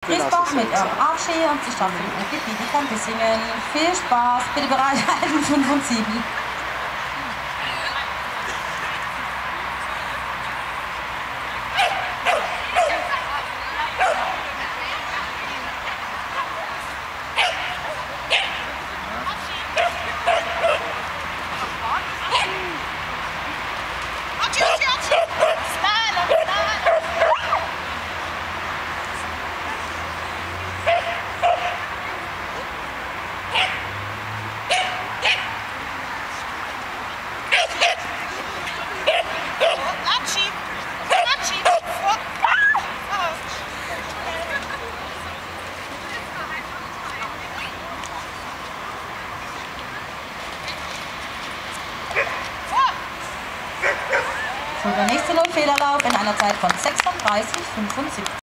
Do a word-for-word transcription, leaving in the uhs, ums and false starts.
Griesbach mit ihrem Archie und die Staffel Uki Bietigheim Bissingen. Viel Spaß, bitte bereithalten, fünf und sieben. So, der nächste Null-Fehlerlauf in einer Zeit von sechsunddreißig Komma fünfundsiebzig.